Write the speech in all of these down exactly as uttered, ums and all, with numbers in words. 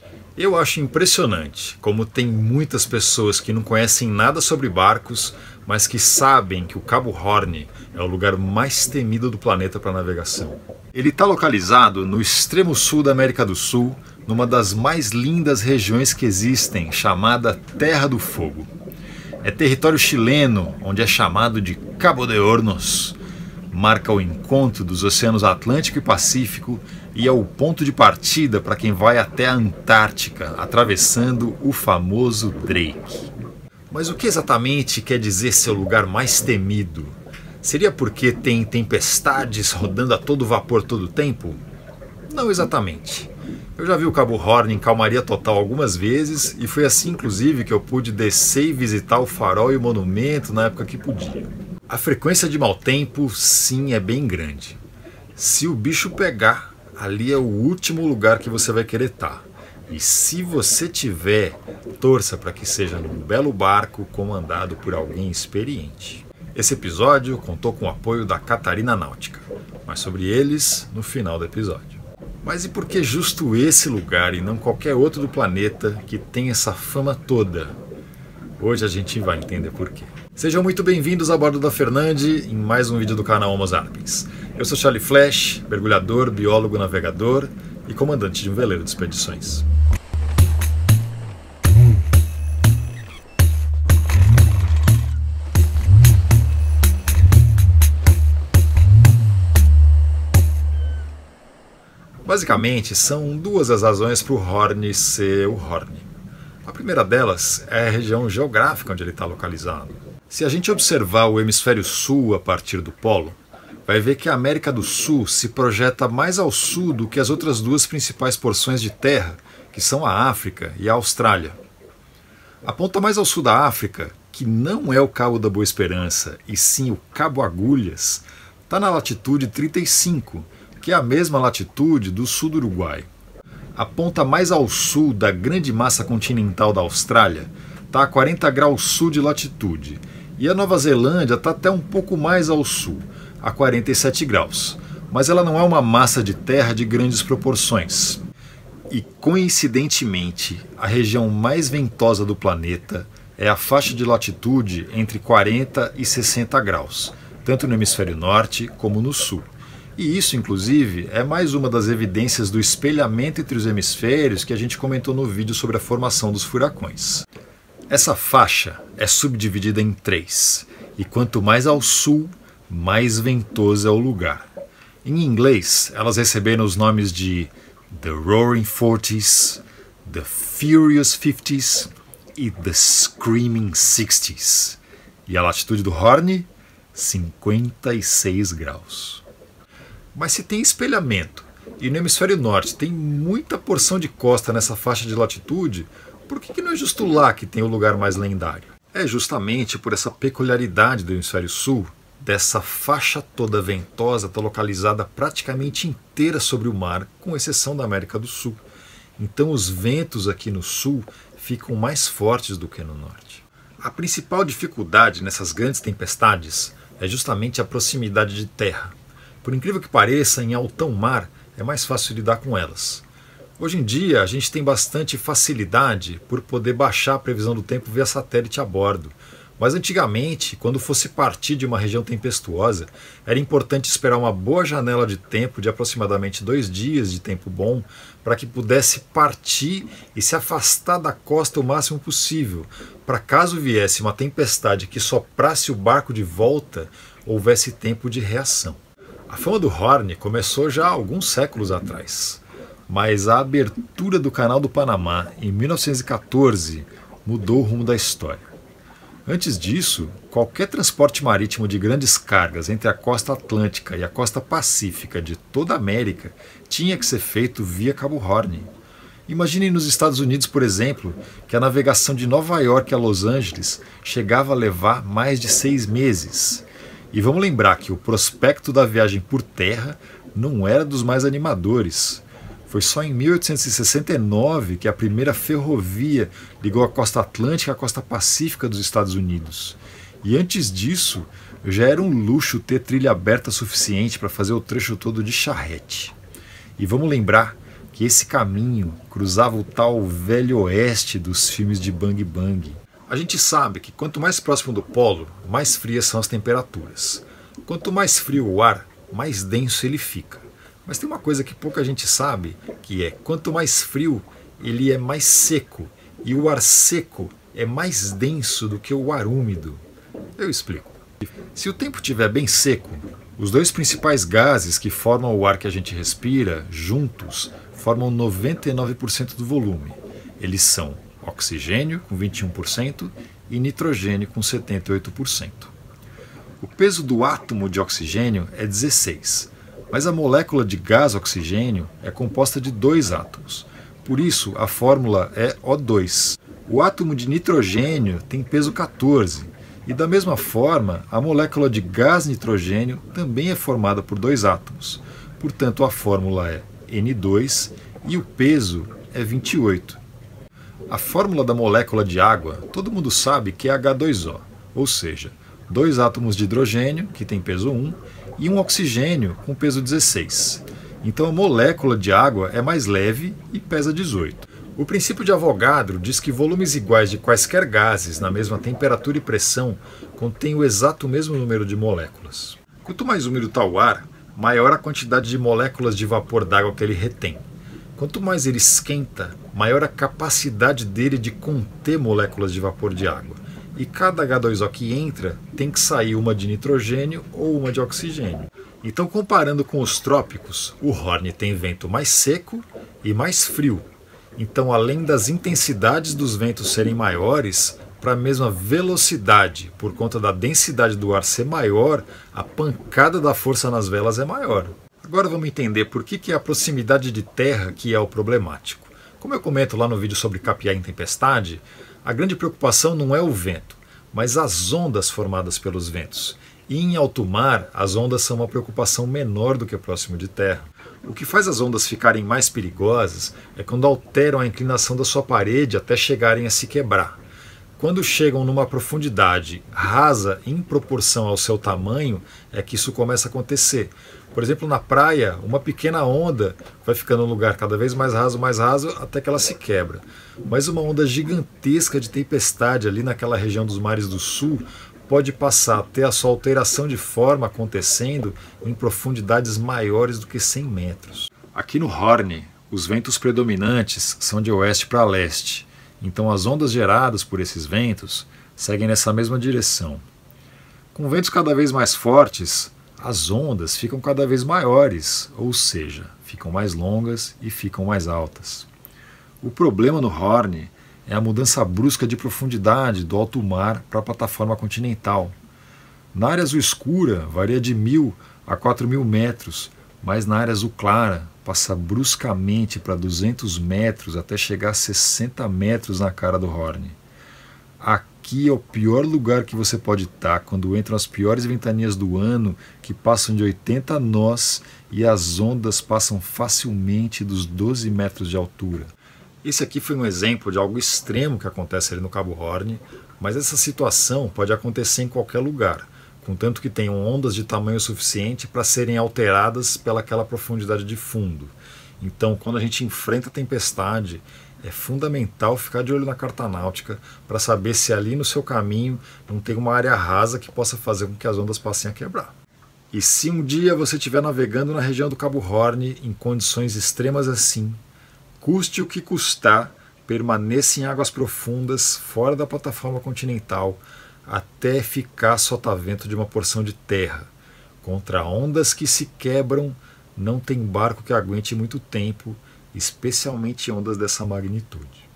Eu acho impressionante como tem muitas pessoas que não conhecem nada sobre barcos, mas que sabem que o Cabo Horn é o lugar mais temido do planeta para navegação. Ele está localizado no extremo sul da América do Sul, numa das mais lindas regiões que existem, chamada Terra do Fogo. É território chileno, onde é chamado de Cabo de Hornos. Marca o encontro dos oceanos Atlântico e Pacífico e é o ponto de partida para quem vai até a Antártica, atravessando o famoso Drake. Mas o que exatamente quer dizer ser o lugar mais temido? Seria porque tem tempestades rodando a todo vapor todo o tempo? Não exatamente. Eu já vi o Cabo Horn em calmaria total algumas vezes e foi assim inclusive que eu pude descer e visitar o farol e o monumento na época que podia. A frequência de mau tempo, sim, é bem grande. Se o bicho pegar, ali é o último lugar que você vai querer estar. E se você tiver, torça para que seja num belo barco comandado por alguém experiente. Esse episódio contou com o apoio da Catarina Náutica, mas sobre eles no final do episódio. Mas e por que justo esse lugar e não qualquer outro do planeta que tem essa fama toda? Hoje a gente vai entender por quê. Sejam muito bem-vindos a bordo da Fernande em mais um vídeo do canal Homo Sapiens. Eu sou Charlie Flash, mergulhador, biólogo, navegador e comandante de um veleiro de expedições. Basicamente, são duas as razões para o Horn ser o Horn. A primeira delas é a região geográfica onde ele está localizado. Se a gente observar o hemisfério sul a partir do polo, vai ver que a América do Sul se projeta mais ao sul do que as outras duas principais porções de terra, que são a África e a Austrália. A ponta mais ao sul da África, que não é o Cabo da Boa Esperança, e sim o Cabo Agulhas, está na latitude trinta e cinco, que é a mesma latitude do sul do Uruguai. A ponta mais ao sul da grande massa continental da Austrália está a quarenta graus sul de latitude, e a Nova Zelândia está até um pouco mais ao sul, a quarenta e sete graus, mas ela não é uma massa de terra de grandes proporções. E coincidentemente, a região mais ventosa do planeta é a faixa de latitude entre quarenta e sessenta graus, tanto no hemisfério norte como no sul. E isso, inclusive, é mais uma das evidências do espelhamento entre os hemisférios que a gente comentou no vídeo sobre a formação dos furacões. Essa faixa é subdividida em três, e quanto mais ao sul, mais ventoso é o lugar. Em inglês, elas receberam os nomes de The Roaring Forties, The Furious Fifties e The Screaming Sixties. E a latitude do Horn? cinquenta e seis graus. Mas se tem espelhamento e no hemisfério norte tem muita porção de costa nessa faixa de latitude, por que não é justo lá que tem o lugar mais lendário? É justamente por essa peculiaridade do hemisfério sul, dessa faixa toda ventosa está localizada praticamente inteira sobre o mar, com exceção da América do Sul. Então os ventos aqui no sul ficam mais fortes do que no norte. A principal dificuldade nessas grandes tempestades é justamente a proximidade de terra. Por incrível que pareça, em altão mar é mais fácil lidar com elas. Hoje em dia a gente tem bastante facilidade por poder baixar a previsão do tempo via satélite a bordo. Mas antigamente, quando fosse partir de uma região tempestuosa, era importante esperar uma boa janela de tempo de aproximadamente dois dias de tempo bom para que pudesse partir e se afastar da costa o máximo possível, para caso viesse uma tempestade que soprasse o barco de volta, houvesse tempo de reação. A fama do Horn começou já há alguns séculos atrás, mas a abertura do Canal do Panamá em mil novecentos e quatorze mudou o rumo da história. Antes disso, qualquer transporte marítimo de grandes cargas entre a costa atlântica e a costa pacífica de toda a América tinha que ser feito via Cabo Horn. Imaginem nos Estados Unidos, por exemplo, que a navegação de Nova York a Los Angeles chegava a levar mais de seis meses. E vamos lembrar que o prospecto da viagem por terra não era dos mais animadores. Foi só em mil oitocentos e sessenta e nove que a primeira ferrovia ligou a costa atlântica à costa pacífica dos Estados Unidos. E antes disso, já era um luxo ter trilha aberta suficiente para fazer o trecho todo de charrete. E vamos lembrar que esse caminho cruzava o tal Velho Oeste dos filmes de Bang Bang. A gente sabe que quanto mais próximo do polo, mais frias são as temperaturas. Quanto mais frio o ar, mais denso ele fica. Mas tem uma coisa que pouca gente sabe, que é quanto mais frio, ele é mais seco. E o ar seco é mais denso do que o ar úmido. Eu explico. Se o tempo estiver bem seco, os dois principais gases que formam o ar que a gente respira, juntos, formam noventa e nove por cento do volume. Eles são oxigênio, com vinte e um por cento, e nitrogênio, com setenta e oito por cento. O peso do átomo de oxigênio é dezesseis, mas a molécula de gás oxigênio é composta de dois átomos. Por isso, a fórmula é O dois. O átomo de nitrogênio tem peso quatorze, e da mesma forma, a molécula de gás nitrogênio também é formada por dois átomos. Portanto, a fórmula é N dois e o peso é vinte e oito. A fórmula da molécula de água, todo mundo sabe que é H dois O, ou seja, dois átomos de hidrogênio, que tem peso um, e um oxigênio com peso dezesseis. Então a molécula de água é mais leve e pesa dezoito. O princípio de Avogadro diz que volumes iguais de quaisquer gases na mesma temperatura e pressão contêm o exato mesmo número de moléculas. Quanto mais úmido está o ar, maior a quantidade de moléculas de vapor d'água que ele retém. Quanto mais ele esquenta, maior a capacidade dele de conter moléculas de vapor de água. E cada H dois O que entra tem que sair uma de nitrogênio ou uma de oxigênio. Então, comparando com os trópicos, o Horn tem vento mais seco e mais frio. Então, além das intensidades dos ventos serem maiores, para a mesma velocidade, por conta da densidade do ar ser maior, a pancada da força nas velas é maior. Agora vamos entender por que, que é a proximidade de terra que é o problemático. Como eu comento lá no vídeo sobre capiar em tempestade, a grande preocupação não é o vento, mas as ondas formadas pelos ventos. E em alto mar, as ondas são uma preocupação menor do que próximo de terra. O que faz as ondas ficarem mais perigosas é quando alteram a inclinação da sua parede até chegarem a se quebrar. Quando chegam numa profundidade rasa em proporção ao seu tamanho, é que isso começa a acontecer. Por exemplo, na praia, uma pequena onda vai ficando num lugar cada vez mais raso, mais raso, até que ela se quebra. Mas uma onda gigantesca de tempestade ali naquela região dos mares do sul pode passar a ter a sua alteração de forma acontecendo em profundidades maiores do que cem metros. Aqui no Horn, os ventos predominantes são de oeste para leste. Então as ondas geradas por esses ventos seguem nessa mesma direção. Com ventos cada vez mais fortes, as ondas ficam cada vez maiores, ou seja, ficam mais longas e ficam mais altas. O problema no Horn é a mudança brusca de profundidade do alto mar para a plataforma continental. Na área azul escura varia de mil a quatro mil metros, mas na área azul clara passa bruscamente para duzentos metros até chegar a sessenta metros na cara do Horn. Aqui é o pior lugar que você pode estar quando entram as piores ventanias do ano, que passam de oitenta nós e as ondas passam facilmente dos doze metros de altura. Esse aqui foi um exemplo de algo extremo que acontece ali no Cabo Horn, mas essa situação pode acontecer em qualquer lugar, contanto que tenham ondas de tamanho suficiente para serem alteradas pelaquela profundidade de fundo. Então, quando a gente enfrenta a tempestade, é fundamental ficar de olho na carta náutica para saber se ali no seu caminho não tem uma área rasa que possa fazer com que as ondas passem a quebrar. E se um dia você estiver navegando na região do Cabo Horn em condições extremas assim, custe o que custar, permaneça em águas profundas, fora da plataforma continental, até ficar sotavento de uma porção de terra. Contra ondas que se quebram, não tem barco que aguente muito tempo, especialmente ondas dessa magnitude.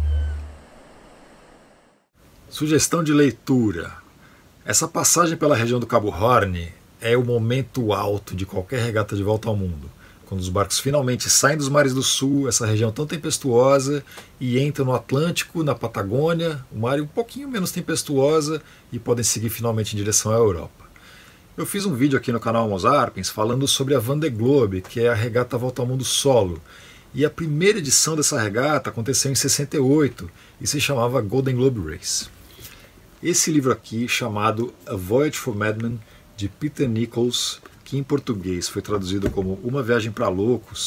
Sugestão de leitura. Essa passagem pela região do Cabo Horn é o momento alto de qualquer regata de volta ao mundo. Quando os barcos finalmente saem dos mares do sul, essa região tão tempestuosa, e entram no Atlântico, na Patagônia, uma área um pouquinho menos tempestuosa, e podem seguir finalmente em direção à Europa. Eu fiz um vídeo aqui no canal Homo Sapiens falando sobre a Vendée Globe, que é a regata Volta ao Mundo solo. E a primeira edição dessa regata aconteceu em sessenta e oito e se chamava Golden Globe Race. Esse livro aqui, chamado A Voyage for Madmen, de Peter Nichols, que em português foi traduzido como Uma Viagem para Loucos,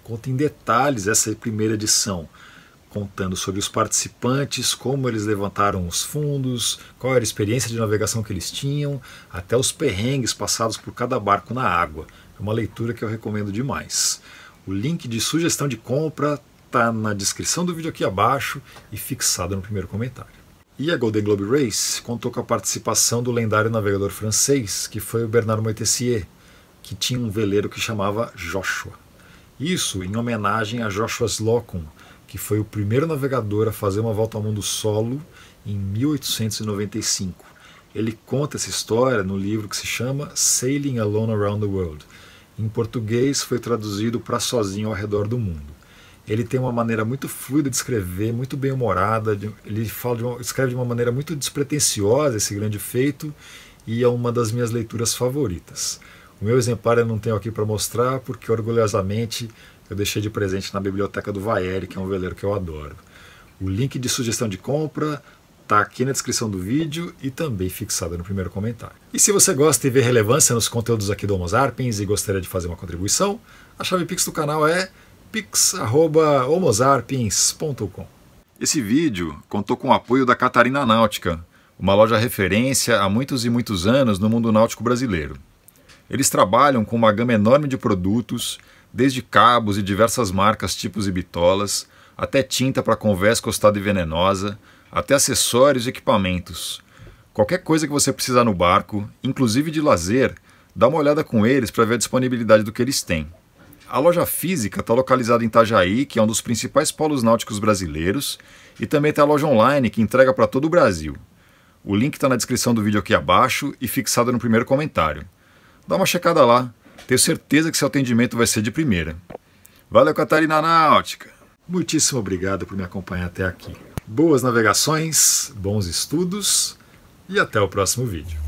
conta em detalhes essa primeira edição, contando sobre os participantes, como eles levantaram os fundos, qual era a experiência de navegação que eles tinham, até os perrengues passados por cada barco na água. É uma leitura que eu recomendo demais. O link de sugestão de compra está na descrição do vídeo aqui abaixo e fixado no primeiro comentário. E a Golden Globe Race contou com a participação do lendário navegador francês, que foi o Bernard Moitessier, que tinha um veleiro que chamava Joshua. Isso em homenagem a Joshua Slocum, que foi o primeiro navegador a fazer uma volta ao mundo solo em mil oitocentos e noventa e cinco. Ele conta essa história no livro que se chama Sailing Alone Around the World. Em português foi traduzido para Sozinho ao Redor do Mundo. Ele tem uma maneira muito fluida de escrever, muito bem-humorada, ele fala de uma, escreve de uma maneira muito despretensiosa esse grande feito, e é uma das minhas leituras favoritas. O meu exemplar eu não tenho aqui para mostrar, porque orgulhosamente eu deixei de presente na biblioteca do Vaeri, que é um veleiro que eu adoro. O link de sugestão de compra está aqui na descrição do vídeo e também fixado no primeiro comentário. E se você gosta e vê relevância nos conteúdos aqui do Homo Sapiens e gostaria de fazer uma contribuição, a chave Pix do canal é pix arroba homosapiens ponto com. Esse vídeo contou com o apoio da Catarina Náutica, uma loja referência há muitos e muitos anos no mundo náutico brasileiro. Eles trabalham com uma gama enorme de produtos, desde cabos e diversas marcas, tipos e bitolas, até tinta para convés costada e venenosa, até acessórios e equipamentos. Qualquer coisa que você precisar no barco, inclusive de lazer, dá uma olhada com eles para ver a disponibilidade do que eles têm. A loja física está localizada em Itajaí, que é um dos principais polos náuticos brasileiros, e também tem a loja online, que entrega para todo o Brasil. O link está na descrição do vídeo aqui abaixo e fixado no primeiro comentário. Dá uma checada lá, tenho certeza que seu atendimento vai ser de primeira. Valeu, Catarina Náutica! Muitíssimo obrigado por me acompanhar até aqui. Boas navegações, bons estudos e até o próximo vídeo.